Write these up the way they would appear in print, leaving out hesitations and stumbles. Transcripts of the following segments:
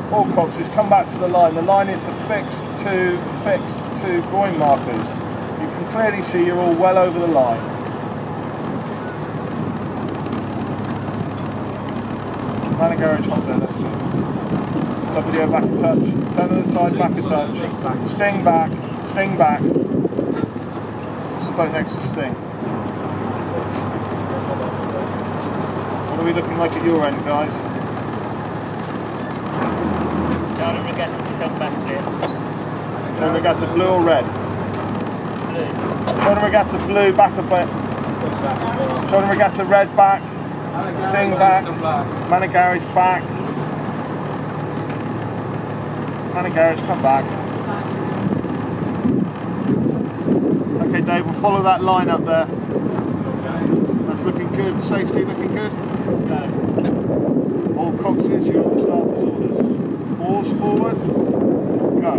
all coxes, come back to the line. The line is the fixed to groin markers. You can clearly see you're all well over the line. Man and garage hop there, let's go. Top of the air back a touch, turn of the tide back a touch, sting back, boat next to sting. What are we looking like at your end, guys? Shoulder regatta to come back here. Shoulder regatta blue or red? Blue. Shoulder regatta blue, back a bit. Shoulder regatta red back. Sting back. Man of garage back. Man of garage come back. Okay Dave, we'll follow that line up there. That's looking good. Safety looking good. All coxes, you're on the starter's orders. Oars forward. Go.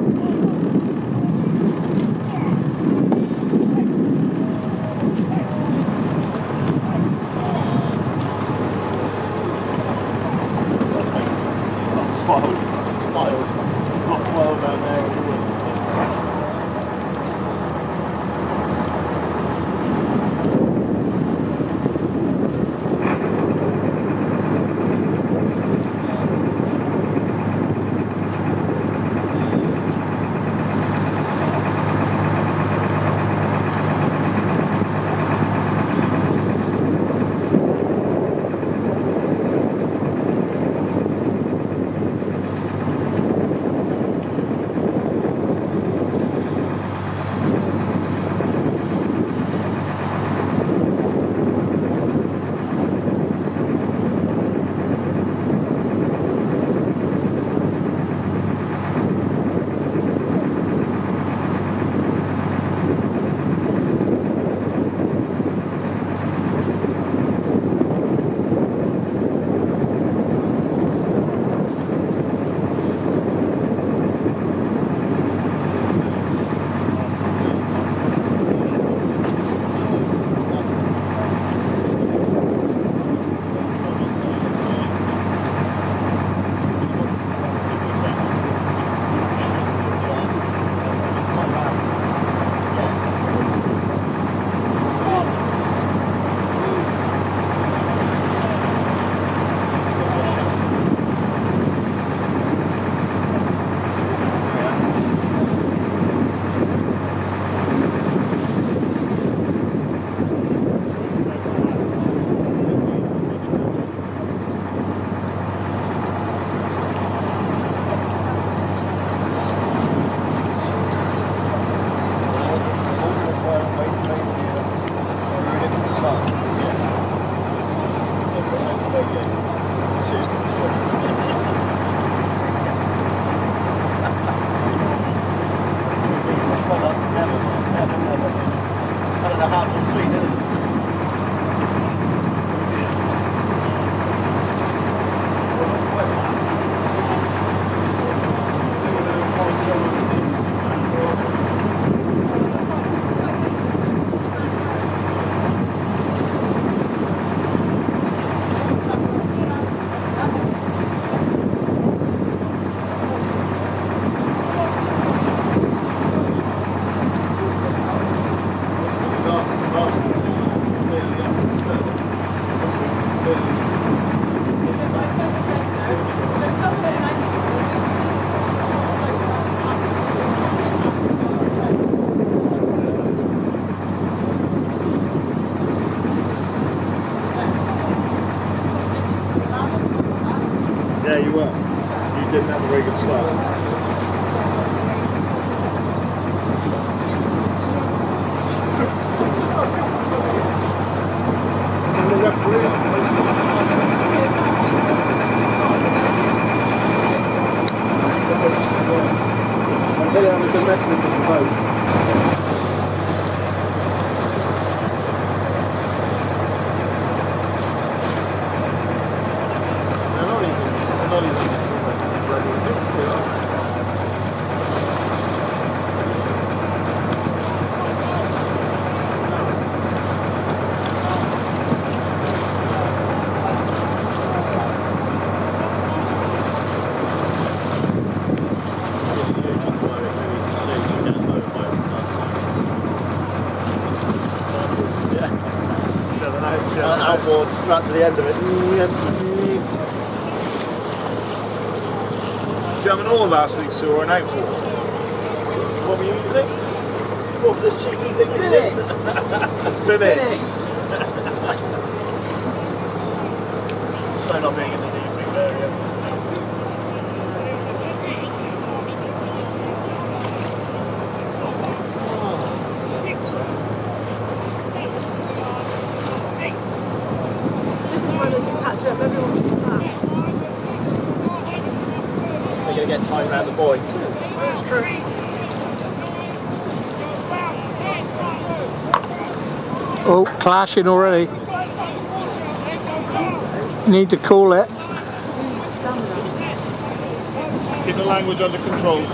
Filed. Not filed down there. Yeah, you were. You didn't have a very good start. And the referee. I'm going to have a domestic vote. Not even outboards right to the end of it. Do you have an oar last week, Sue, or an outboard? What were you using? What was this cheaty thing? Spinach. So not being in the evening area. They're going to get tight around the buoy. That's true. Oh, clashing already. Need to call it. Keep the language under control.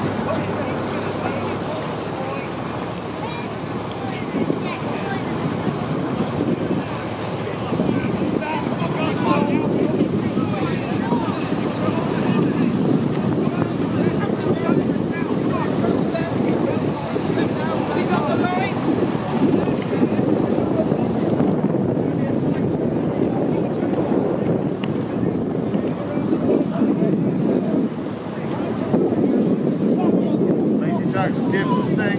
Jack's give the sting.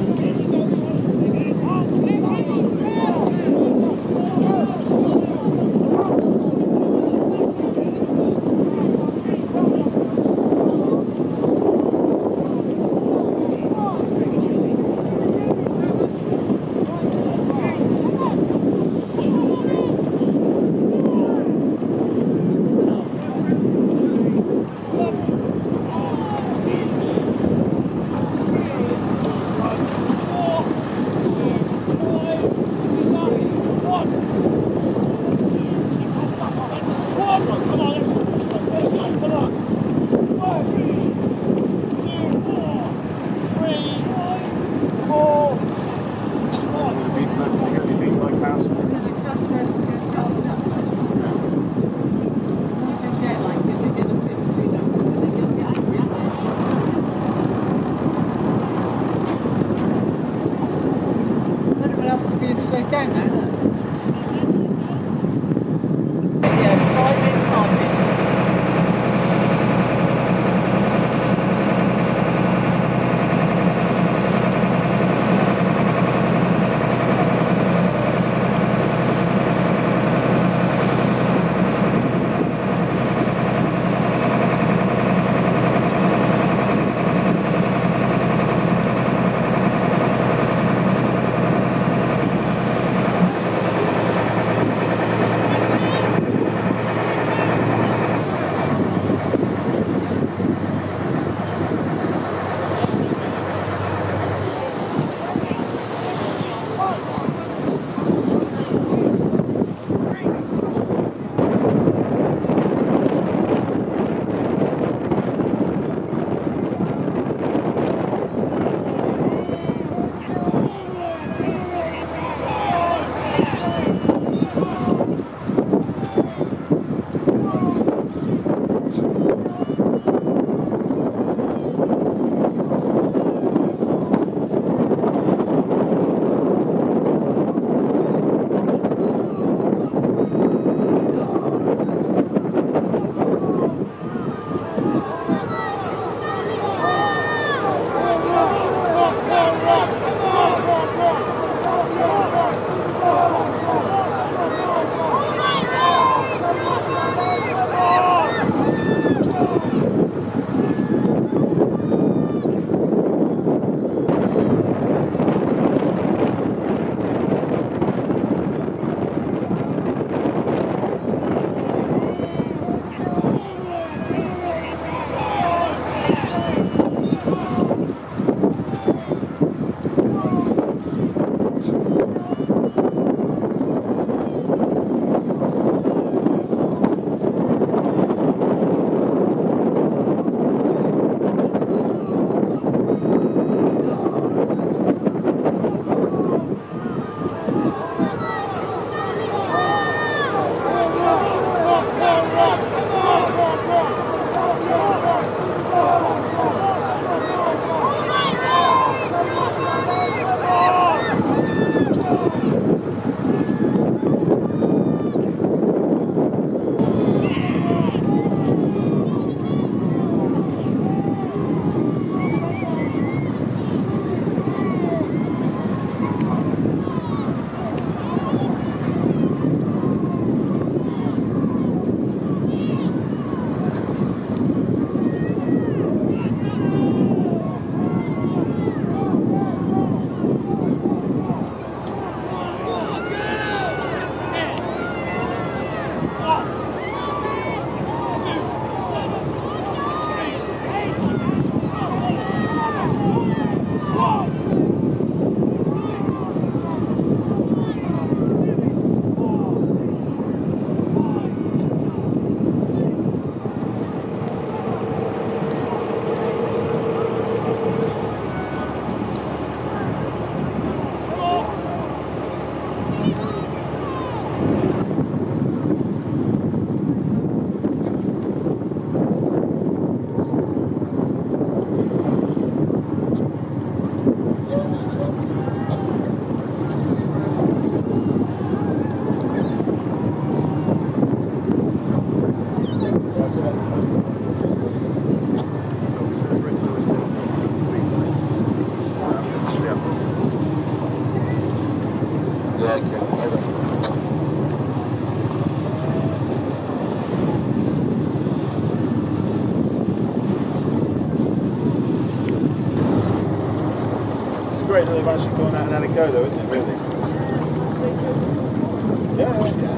Slowed down now. Yeah, timing. they've actually gone out and had a go though, isn't it, really? Yeah.